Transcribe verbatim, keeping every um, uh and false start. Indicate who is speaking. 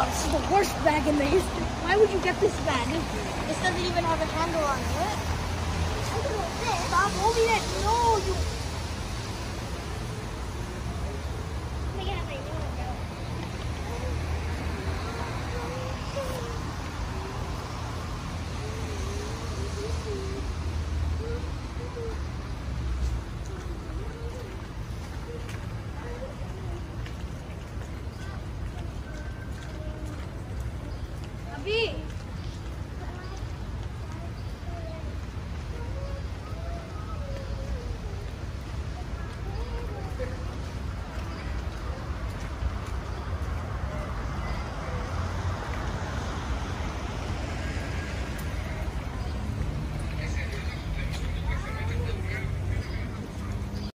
Speaker 1: Oh, this is the worst bag in the history. Why would you get this bag?
Speaker 2: This doesn't even have a handle on it.
Speaker 1: Stop holding it. No, you